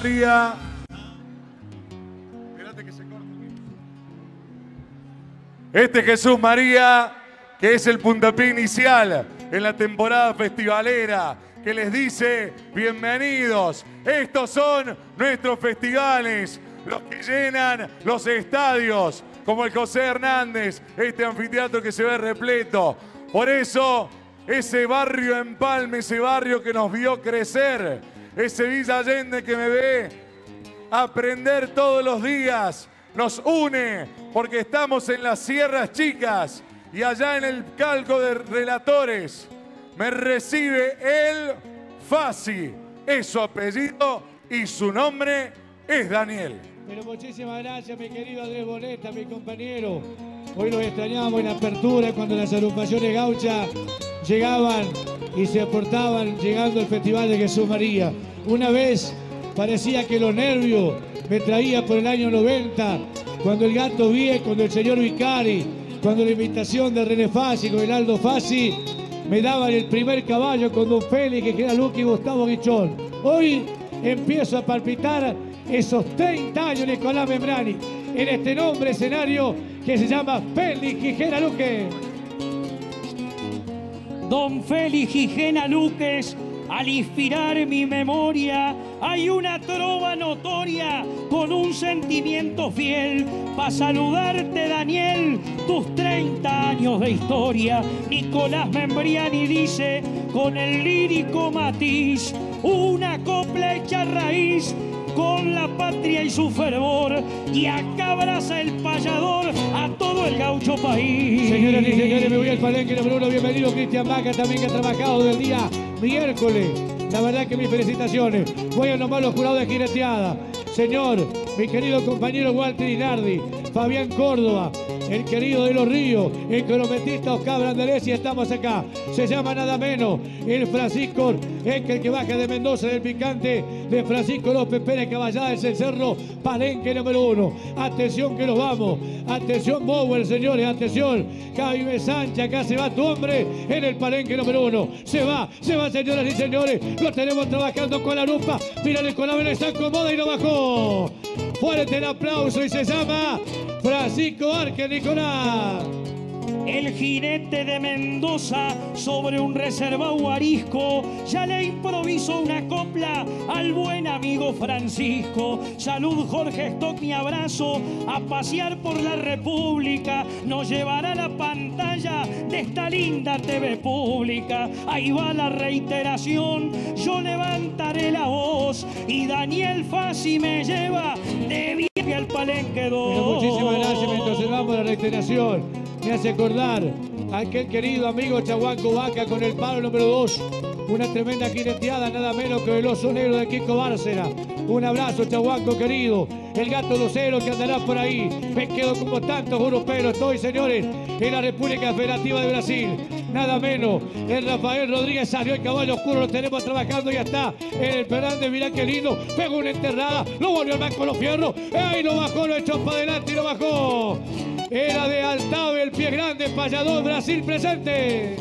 María. Espérate que se corte. Este Jesús María, que es el puntapié inicial en la temporada festivalera, que les dice: bienvenidos, estos son nuestros festivales, los que llenan los estadios, como el José Hernández, este anfiteatro que se ve repleto. Por eso, ese barrio Empalme, ese barrio que nos vio crecer, ese Villa Allende que me ve aprender todos los días, nos une porque estamos en las Sierras Chicas y allá en el Calco de Relatores me recibe el Fasi. Es su apellido y su nombre es Daniel. Pero muchísimas gracias, mi querido Andrés Boneta, mi compañero. Hoy los extrañamos en la apertura cuando las agrupaciones gauchas llegaban y se aportaban llegando al Festival de Jesús María. Una vez parecía que los nervios me traía por el año 90, cuando el Gato Vie, cuando el señor Vicari, cuando la invitación de René Fassi con el Aldo Fassi me daban el primer caballo con Don Félix, que era Luque y Gustavo Guichón. Hoy empiezo a palpitar esos 30 años de Nicolás Membrani en este nombre escenario que se llama Félix Gijena Luque. Don Félix Gijena Luques, al inspirar mi memoria, hay una trova notoria con un sentimiento fiel para saludarte, Daniel, tus 30 años de historia. Nicolás Membriani dice con el lírico matiz, una copla hecha raíz con la patria y su fervor, y acá abraza el payador a todo el gaucho país. Señoras y señores, me voy al palenque número 1. Bienvenido Cristian Vaca, también que ha trabajado del día miércoles. La verdad que mis felicitaciones. Voy a nombrar los jurados de jineteada. Señor, mi querido compañero Walter Inardi, Fabián Córdoba, el querido de los Ríos, el cronometrista Oscar Brandelés, y estamos acá. Se llama nada menos el Francisco, el que baja de Mendoza, del picante de Francisco López Pérez Caballada, es el Cerro, palenque número 1. Atención que nos vamos. Atención Bower, señores, atención. Jaime Sánchez, acá se va tu hombre en el palenque número 1. Se va, señoras y señores. Lo tenemos trabajando con la lupa. Mírale con la vela, se acomoda y no bajó. Fuerte el aplauso y se llama Francisco Arque Nicolás. El jinete de Mendoza sobre un reservado arisco ya le improvisó una copla al buen amigo Francisco. Salud Jorge Stock, mi abrazo, a pasear por la República nos llevará a la pantalla de esta linda TV pública. Ahí va la reiteración, yo levantaré la voz y Daniel Fassi me lleva de viaje al palenque 2. Pero muchísimas gracias, mientras observamos la reiteración. Me hace acordar a aquel querido amigo Chahuanco Vaca con el palo número 2. Una tremenda jineteada, nada menos que el oso negro de Kiko Bárcena. Un abrazo, Chahuanco querido. El gato lucero que andará por ahí. Me quedo como tantos europeos. Estoy, señores, en la República Federativa de Brasil. Nada menos. El Rafael Rodríguez salió el caballo oscuro. Lo tenemos trabajando. Ya está. En el Fernández, mirá qué lindo. Pegó una enterrada. Lo volvió al banco los fierros. ¡Ay, lo bajó! Lo echó para adelante y lo bajó. Era de Altave, el pie grande, payador, Brasil presente.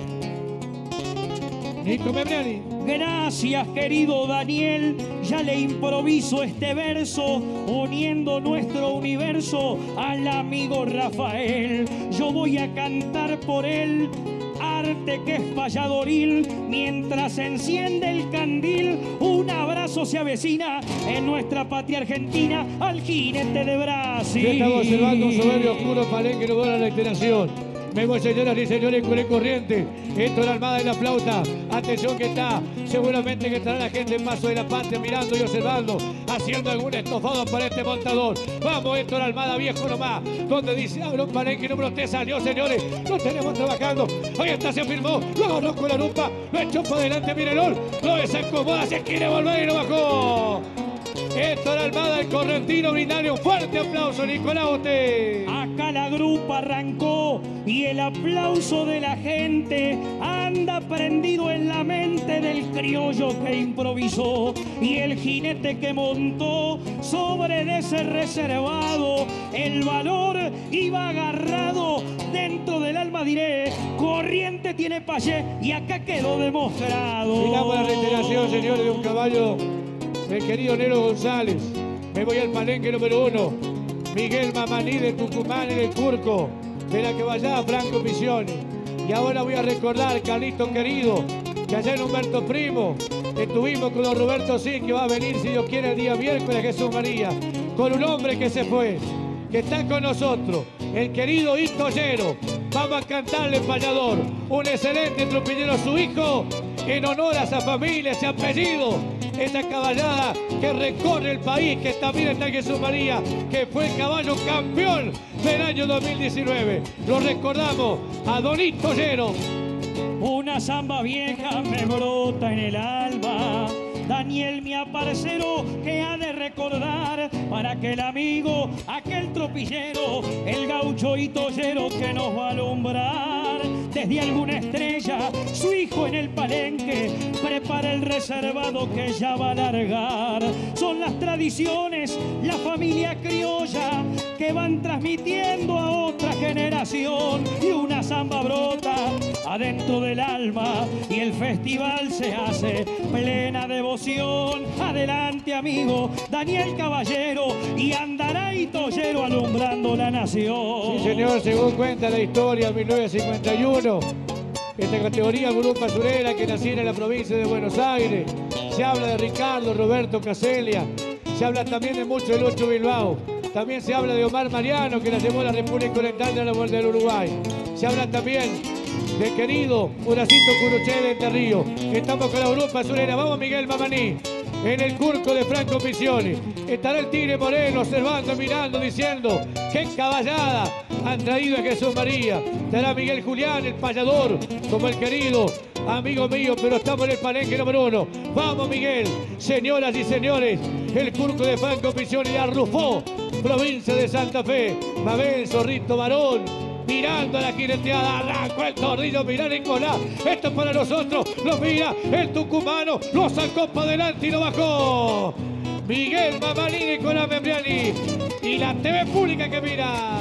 Nico Membriani. Gracias, querido Daniel. Ya le improviso este verso, uniendo nuestro universo al amigo Rafael. Yo voy a cantar por él, arte que es payadoril. Mientras enciende el candil, un abrazo se avecina en nuestra patria argentina al jinete de Brasil. Ya estamos observando un soberbio oscuro palenque no da la reiteración. Me voy, señoras y señores, con el corriente. Héctor Almada en la flauta. Atención que está. Seguramente que estará la gente en Paso de la Patria mirando y observando, haciendo algún estofado para este montador. Vamos, Héctor Almada, viejo nomás. Donde dice, abre un palenque número 3, salió, señores. Lo tenemos trabajando. Ahí está, se firmó. Lo agarró con la lupa. Lo echó para adelante, mírenlo. Lo desacomoda, se quiere volver y lo bajó. Héctor Almada, el correntino, brindarle un fuerte aplauso, Nicolás, usted. Acá la grupa arrancó y el aplauso de la gente anda prendido en la mente del criollo que improvisó y el jinete que montó sobre de ese reservado. El valor iba agarrado dentro del alma, diré, corriente tiene payé y acá quedó demostrado. Sigamos la reiteración, señores, de un caballo del querido Nero González. Me voy al palenque número 1. Miguel Mamaní de Tucumán en el Curco, de la Caballada Franco Misiones. Y ahora voy a recordar, Carlito querido, que allá en Humberto Primo estuvimos con don Roberto Sí, que va a venir, si Dios quiere, el día miércoles, Jesús María, con un hombre que se fue, que está con nosotros, el querido Hitoyero. Vamos a cantarle Payador, un excelente tropillero, su hijo, en honor a esa familia, ese apellido, esa caballada que recorre el país, que también está en Jesús María, que fue el caballo campeón del año 2019. Lo recordamos a don Hitoyero. Una samba vieja me brota en el alma, Daniel, mi aparcero, que ha de recordar para aquel amigo, aquel tropillero, el gaucho Hitoyero que nos va a alumbrar. Desde alguna estrella, su hijo en el palenque prepara el reservado que ya va a largar. Son las tradiciones, la familia criolla que van transmitiendo a otra generación, y una samba brota adentro del alma y el festival se hace plena devoción. Adelante, amigo Daniel Caballero, y andará Hitoyero alumbrando la nación. Sí, señor, según cuenta la historia, 1951, esta categoría Grupo Asurera que naciera en la provincia de Buenos Aires. Se habla de Ricardo Roberto Caselia, se habla también de mucho del Lucho Bilbao, también se habla de Omar Mariano, que la llevó a la República Oriental de la Vuelta del Uruguay. Se habla también de querido Horacito Curuché de Entre Ríos. Estamos con la Grupo Asurera. Vamos, Miguel Mamaní, en el Curco de Franco Misiones. Estará el Tigre Moreno observando, mirando, diciendo qué caballada han traído a Jesús María. Estará Miguel Julián, el payador, como el querido amigo mío, pero estamos en el palenque número 1. Vamos, Miguel. Señoras y señores, el Curco de Franco Misiones de Arrufó, provincia de Santa Fe. Mabel Zorrito Varón, mirando a la jineteada, arrancó el tornillo, mirá Nicolás, esto es para nosotros, lo mira el tucumano, lo sacó para adelante y lo bajó. Miguel Mamaní, Nicolás Membriani, y la TV pública que mira.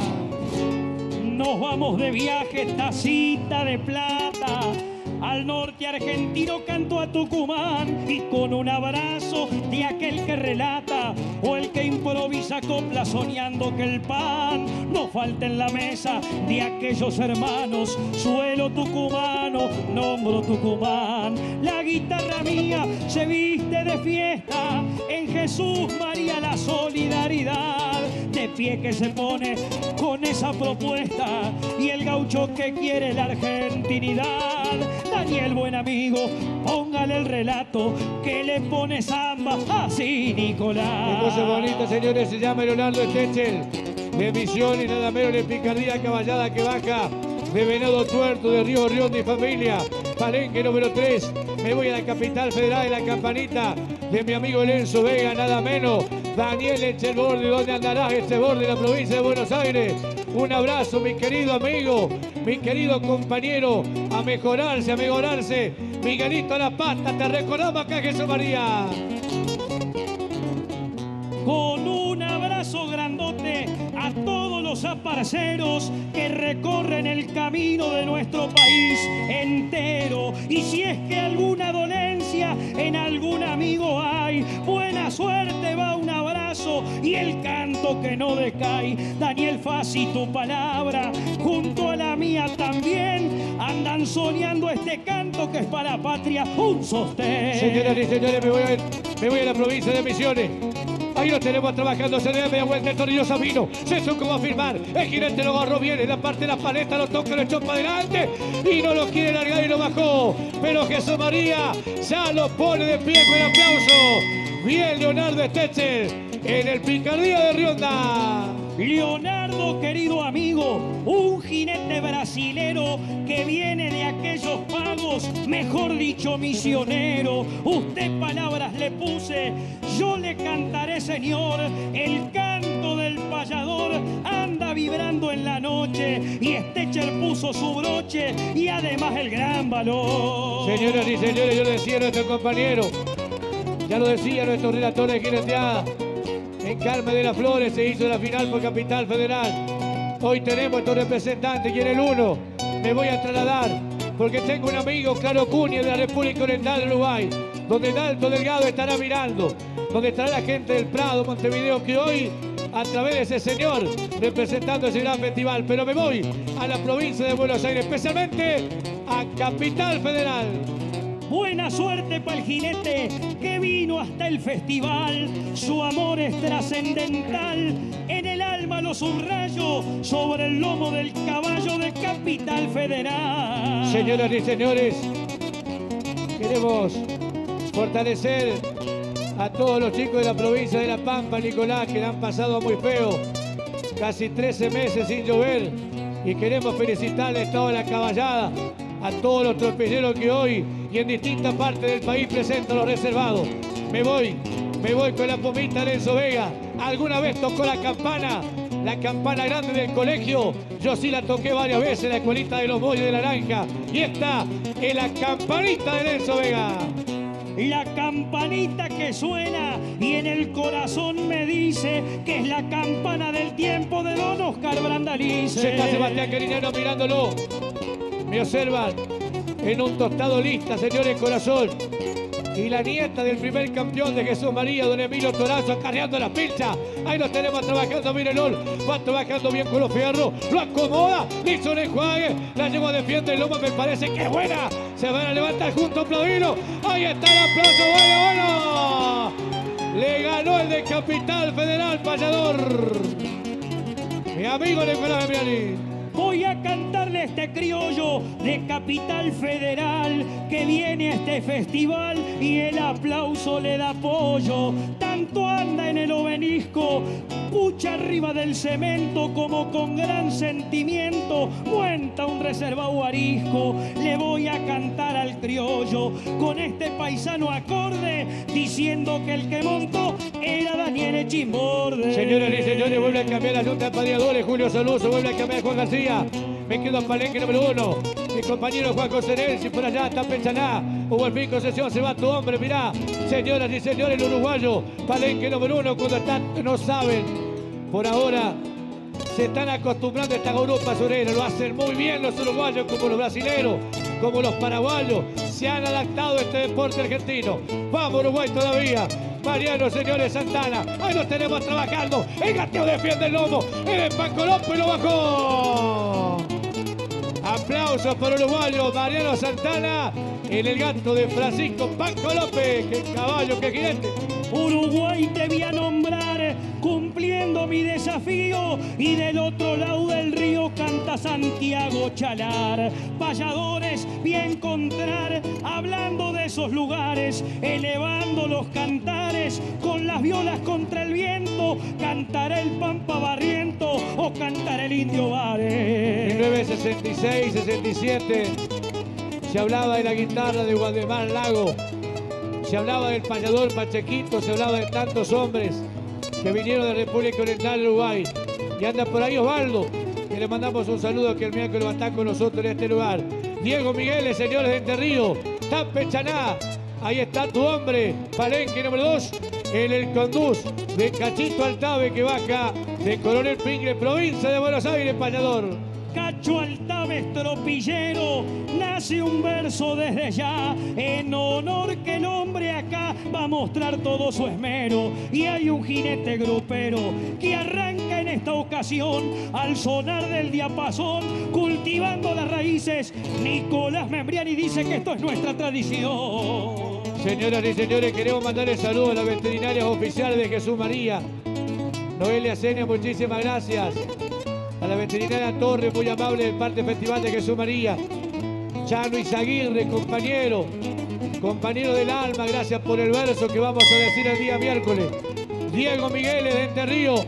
Nos vamos de viaje, tacita de plata, al norte argentino, canto a Tucumán, y con un abrazo de aquel que relata o el que improvisa copla soñando que el pan no falta en la mesa de aquellos hermanos. Suelo tucumano, nombro Tucumán, la guitarra mía se viste de fiesta, en Jesús María la solidaridad, de pie que se pone con esa propuesta, y el gaucho que quiere la argentinidad. Daniel, buen amigo, póngale el relato que le pone samba así, Nicolás. Qué cosa bonita, señores, se llama Leonardo Stechel, de Misiones, nada menos de Picardía, caballada que baja de Venado Tuerto, de Río Riondo y familia. Palenque número 3, me voy a la capital federal, de la campanita de mi amigo Lenzo Vega, nada menos. Daniel Echeborde, ¿dónde andarás, Echeborde, de la provincia de Buenos Aires? Un abrazo, mi querido amigo, mi querido compañero, a mejorarse. Miguelito a la pasta, te recordamos acá, Jesús María. Con un abrazo grandote a todos los aparceros que recorren el camino de nuestro país entero. Y si es que alguna dolencia en algún amigo hay, buena suerte va un abrazo y el canto que no decae. Daniel Fassi, tu palabra junto a la mía también andan soñando este canto que es para la patria un sostén. Señoras y señores, me voy a la provincia de Misiones. Ahí lo tenemos trabajando, se le da media vuelta el tornillo Sabino, se supo a firmar, el jinete lo agarró bien en la parte de la paleta, lo toca, lo echó para adelante y no lo quiere largar y lo bajó, pero Jesús María ya lo pone de pie con el aplauso. Bien, Leonardo Stechel en el Picardía de Rionda. Leonardo, querido amigo, un jinete brasilero que viene de aquellos pagos, mejor dicho misionero. Usted palabras le puse, yo le cantaré, señor, el canto del payador anda vibrando en la noche y Stechel puso su broche y además el gran valor. Señoras y señores, yo le decía a nuestro compañero, ya lo decía nuestro relator de jineteada, en Carmen de las Flores se hizo la final por Capital Federal. Hoy tenemos estos representantes y en el 1 me voy a trasladar porque tengo un amigo, Claro Cunha, de la República Oriental de Uruguay, donde Dalto Delgado estará mirando. donde estará la gente del Prado, Montevideo, que hoy, a través de ese señor, representando ese gran festival. Pero me voy a la provincia de Buenos Aires, especialmente a Capital Federal. Buena suerte para el jinete que vino hasta el festival. Su amor es trascendental. En el alma lo subrayo sobre el lomo del caballo de Capital Federal. Señoras y señores, queremos fortalecer a todos los chicos de la provincia de La Pampa, Nicolás, que la han pasado muy feo. Casi 13 meses sin llover. Y queremos felicitar al estado de la caballada, a todos los tropilleros que hoy y en distintas partes del país presentan los reservados. Me voy con la pomita de Enzo Vega. ¿Alguna vez tocó la campana grande del colegio? Yo sí la toqué varias veces en la escuelita de los Molles de Naranja. Y esta es la campanita de Enzo Vega. La campanita que suena y en el corazón me dice que es la campana del tiempo de don Oscar Brandalice. Se está Sebastián Cariñano mirándolo. Me observan en un tostado lista, señores, corazón. Y la nieta del primer campeón de Jesús María, don Emilio Torazo, acarreando la pincha. Ahí lo tenemos trabajando, mírenlo. Va trabajando bien con los fierros. Lo acomoda, le hizo un enjuague. La llevó a defiender el lomo, me parece que es buena. Se van a levantar junto a aplaudirlo. Ahí está el aplauso, bueno. Le ganó el de Capital Federal, payador. Mi amigo Nicolás Membriani. Voy a cantarle este criollo de Capital Federal que viene a este festival y el aplauso le da apoyo. Tanto anda en el obelisco, pucha arriba del cemento, como con gran sentimiento cuenta un reservado arisco. Le voy a cantar al criollo con este paisano acorde, diciendo que el que montó era Daniel Echimborde. Señoras y señores, vuelve a cambiar la junta de padiadores. Julio Saluso, vuelve a cambiar Juan García. Me quedo en Palenque número 1. Mi compañero Juan José Nelsi, por allá está Pechaná. Hubo el fin concesión, se va tu hombre, mirá. Señoras y señores, el uruguayo, Palenque número 1, cuando están, no saben. Por ahora se están acostumbrando a esta Europa surera. Lo hacen muy bien los uruguayos, como los brasileños, como los paraguayos. Se han adaptado a este deporte argentino. Vamos Uruguay todavía. Mariano, señores, Santana. Ahí lo tenemos trabajando. El gateo defiende el lomo. El Panco López lo bajó. Aplausos para uruguayo Mariano Santana. En el gato de Francisco Panco López. ¡Qué caballo, qué jinete! Uruguay te voy a nombrar cumpliendo mi desafío, y del otro lado del río canta Santiago Chalar. Payadores voy a encontrar hablando de esos lugares, elevando los cantares con las violas contra el viento. Cantará el Pampa Barriento o cantará el Indio Vares. 1966, 67 se hablaba de la guitarra de Waldemar Lago. Se hablaba del payador Pachequito, se hablaba de tantos hombres que vinieron de República Oriental de Uruguay. Y anda por ahí Osvaldo, que le mandamos un saludo, que el miércoles va a estar con nosotros en este lugar. Diego Migueles, señores de Entre Ríos, Tampechaná, ahí está tu hombre, Palenque número 2, en el conduz de Cachito Altave, que baja de Coronel Pringles, provincia de Buenos Aires, payador. Cacho Altave tropillero, nace un verso desde ya, en honor que el hombre acá va a mostrar todo su esmero. Y hay un jinete grupero que arranca en esta ocasión al sonar del diapasón, cultivando las raíces. Nicolás Membriani dice que esto es nuestra tradición. Señoras y señores, queremos mandar el saludo a las veterinarias oficiales de Jesús María. Noelia Senia, muchísimas gracias. A la veterinaria Torres, muy amable del parte Festival de Jesús María. Chano Izaguirre, compañero del alma, gracias por el verso que vamos a decir el día miércoles. Diego Migueles de Entre Ríos.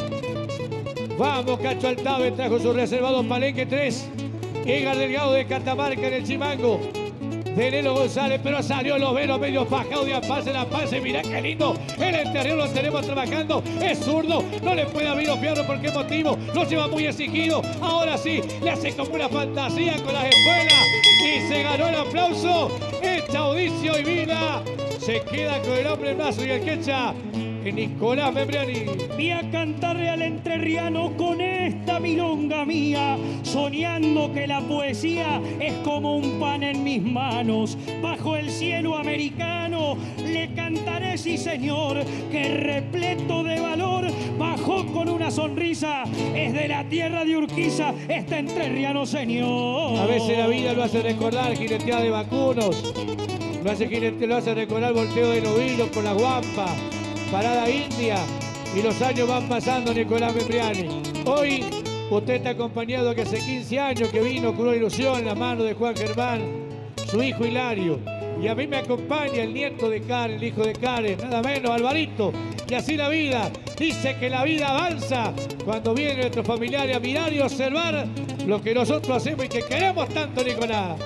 Vamos, Cacho Altave trajo su reservado Palenque 3. Edgar Delgado de Catamarca en el Chimango. Venelo González, pero salió los velos medio fajados de apase, la pase, mirá qué lindo. El interior lo tenemos trabajando, es zurdo, no le puede abrir los fierros, ¿por qué motivo? Lo lleva muy exigido, ahora sí, le hace como una fantasía con las espuelas y se ganó el aplauso. Echa Audicio y Vila se queda con el hombre en brazo y el quecha. Nicolás Membriani. Voy a cantarle al entrerriano con esta milonga mía, soñando que la poesía es como un pan en mis manos. Bajo el cielo americano le cantaré, sí señor, que repleto de valor bajó con una sonrisa. Es de la tierra de Urquiza este entrerriano señor. A veces la vida lo hace recordar jineteada de vacunos, lo hace recordar volteo de novillos con la guampa, parada india, y los años van pasando, Nicolás Membriani. Hoy usted está acompañado que hace 15 años que vino con una ilusión en la mano de Juan Germán, su hijo Hilario. Y a mí me acompaña el nieto de Karen, el hijo de Karen, nada menos, Alvarito. Y así la vida, dice que la vida avanza cuando viene nuestro familiar a mirar y observar lo que nosotros hacemos y que queremos tanto, Nicolás.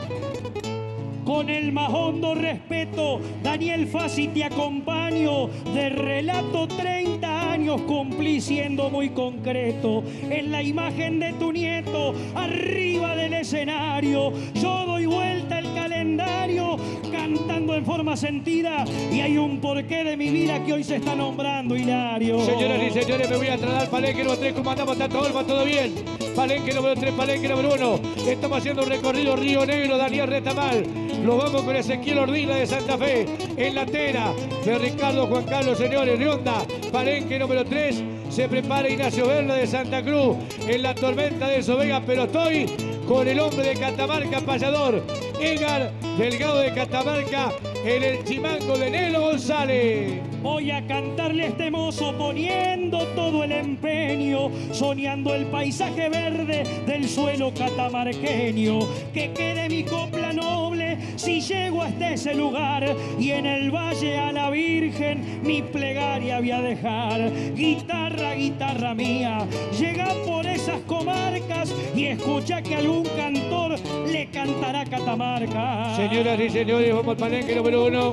Con el más hondo respeto, Daniel Fassi, te acompaño. De relato 30 años cumplí siendo muy concreto. En la imagen de tu nieto, arriba del escenario, yo doy vuelta el calendario, cantando en forma sentida. Y hay un porqué de mi vida que hoy se está nombrando Hilario. Señoras y señores, me voy a trasladar palenque número 3. ¿Cómo andamos? ¿Está todo bien? Palenque número 3, palenque número 1. Estamos haciendo un recorrido Río Negro, Daniel Retamal. Lo vamos con Ezequiel Ordina de Santa Fe. En la tela de Ricardo Juan Carlos, señores, Rionda. Palenque número 3. Se prepara Ignacio Verla de Santa Cruz. En la tormenta de Sovega, pero estoy con el hombre de Catamarca, payador, Edgar Delgado de Catamarca, en el chimango de Nelo González. Voy a cantarle a este mozo poniendo todo el empeño, soñando el paisaje verde del suelo catamarqueño. Que quede mi copla noble si llego hasta ese lugar, y en el valle a la Virgen mi plegaria voy a dejar. Guitarra, guitarra mía, llega por esas comarcas y escucha que algún cantor le cantará Catamarca. Señoras y señores, vamos al palenque número 1.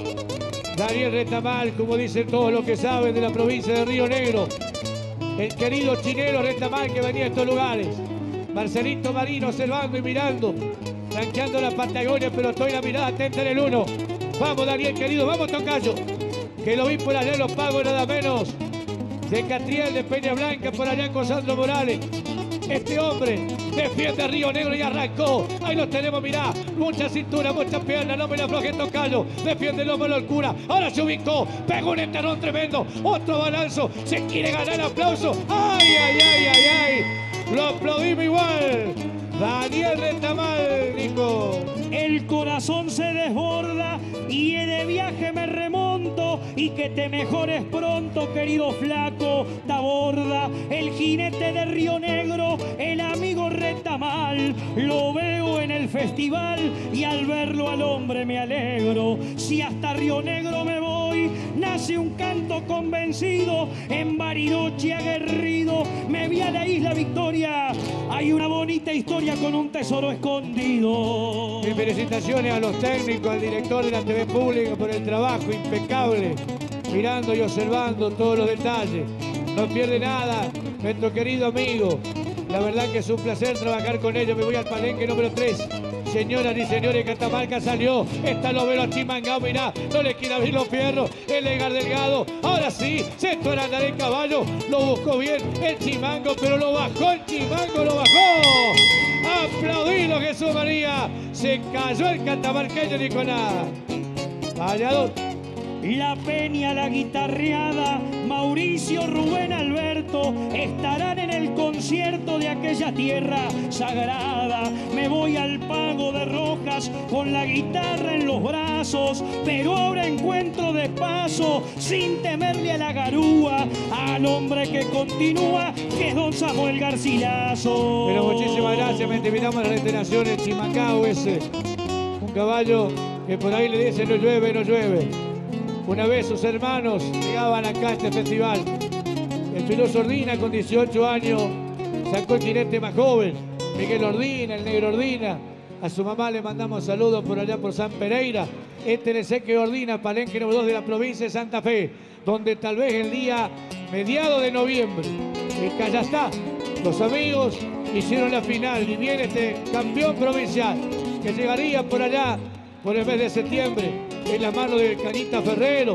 Daniel Retamal, como dicen todos los que saben, de la provincia de Río Negro. El querido chinero Retamal que venía a estos lugares. Marcelito Marino observando y mirando, ranqueando la Patagonia, pero estoy la mirada atenta en el 1. Vamos, Daniel, querido, vamos, tocayo. Que lo vi por allá en los pagos, nada menos. De Catriel, de Peña Blanca, por allá con Sandro Morales. Este hombre defiende a Río Negro y arrancó. Ahí lo tenemos, mirá. Mucha cintura, mucha pierna, no me la afloje, tocayo. Defiende el hombro, locura. Ahora se ubicó, pegó un enterrón tremendo. Otro balanzo, se quiere ganar aplauso. ¡Ay, ay, ay, ay, ay! Lo aplaudimos igual. Daniel Retamal, Nico. El corazón se desborda y de viaje me remonto, y que te mejores pronto, querido flaco Taborda. El jinete de Río Negro, el amigo Retamal, lo veo en el festival y al verlo al hombre me alegro. Si hasta Río Negro me voy, nace un canto convencido, en Bariloche aguerrido me vi a la isla Victoria. Hay una bonita historia con un tesoro escondido. Mis felicitaciones a los técnicos, al director de la TV Pública por el trabajo impecable, mirando y observando todos los detalles. No pierde nada nuestro querido amigo. La verdad que es un placer trabajar con ellos. Me voy al palenque número 3. Señoras y señores, Catamarca salió. Esta lo veo chimangao, mirá. No le quiere abrir los fierros. El Edgar Delgado. Ahora sí, se tuera andar el caballo. Lo buscó bien el chimango, pero lo bajó el chimango, lo bajó. Aplaudido, Jesús María. Se cayó el catamarqueño Nicolás. Valladolid. La Peña, la guitarreada, Mauricio, Rubén, Alberto estarán en el concierto de aquella tierra sagrada. Me voy al Pago de Rojas con la guitarra en los brazos, pero ahora encuentro de paso, sin temerle a la garúa, al hombre que continúa, que es don Samuel Garcilaso. Pero muchísimas gracias, me terminamos la reiteración en Chimacao ese. Un caballo que por ahí le dice no llueve, no llueve. Una vez sus hermanos llegaban acá a este festival. El Piloso Ordina, con 18 años, sacó el jinete más joven, Miguel Ordina, el negro Ordina. A su mamá le mandamos saludos por allá por San Pereira. Este es el Ezequiel Ordina, palenque número 2 de la provincia de Santa Fe, donde tal vez el día mediado de noviembre, que ya está, los amigos hicieron la final y viene este campeón provincial que llegaría por allá por el mes de septiembre, en la mano de Canita Ferrero,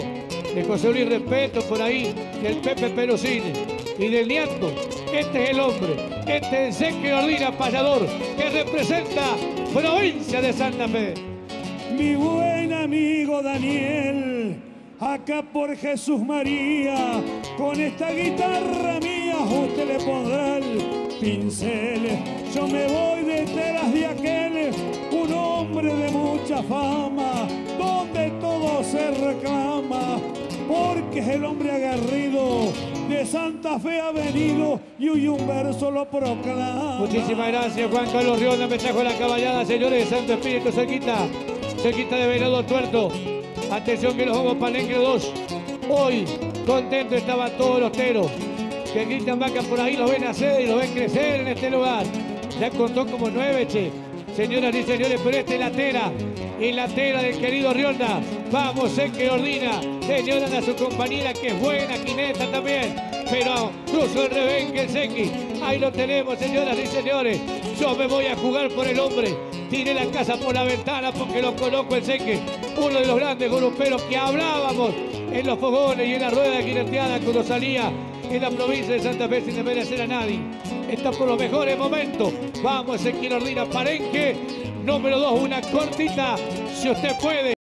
de José Luis Respeto por ahí, del Pepe Perosini y del Niato. Este es el hombre, este es Enrique Ordina Payador, que representa provincia de Santa Fe. Mi buen amigo Daniel, acá por Jesús María, con esta guitarra mía usted le pondrá el pincel. Yo me voy detrás de aquel, un hombre de mucha fama, donde todo se reclama, porque es el hombre aguerrido, de Santa Fe ha venido y hoy un verso lo proclama. Muchísimas gracias, Juan Carlos Rionda, me trajo la caballada, señores de Santo Espíritu, cerquita de Venado Tuerto. Atención que los Juegos Palenque 2, hoy contentos estaban todos los teros, que Cristian Vaca por ahí los ven nacer y los ven crecer en este lugar. Ya contó como 9, che. Señoras y señores, pero esta es la tera, y la tera del querido Rionda. Vamos, que ordina. Señoras, a su compañera, que es buena, Quineta también. Pero cruzo el rebenque, el Sequi. Ahí lo tenemos, señoras y señores. Yo me voy a jugar por el hombre. Tiré la casa por la ventana porque lo conozco, el Sequi. Uno de los grandes gruperos que hablábamos en los fogones y en la rueda de jineteada cuando salía en la provincia de Santa Fe sin desmerecer a nadie. Está por los mejores momentos. Vamos, Ezequiel Ordina Palenque. Número 2, una cortita, si usted puede.